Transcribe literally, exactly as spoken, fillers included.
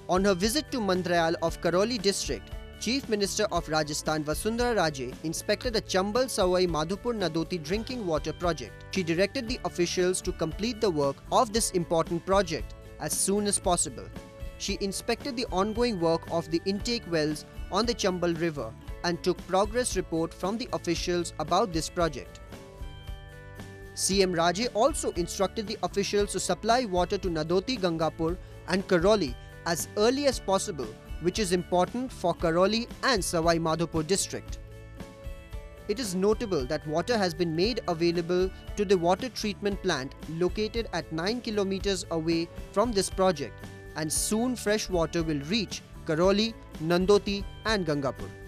On her visit to Mandryal of Karauli District, Chief Minister of Rajasthan Vasundhara Raje inspected the Chambal-Sawai Madhopur-Nadoti drinking water project. She directed the officials to complete the work of this important project as soon as possible. She inspected the ongoing work of the intake wells on the Chambal River and took progress report from the officials about this project. C M Raje also instructed the officials to supply water to Nadoti-Gangapur and Karauli as early as possible, which is important for Karauli and Sawai Madhopur district. It is notable that water has been made available to the water treatment plant located at nine kilometers away from this project, and soon fresh water will reach Karauli, Nadoti and Gangapur.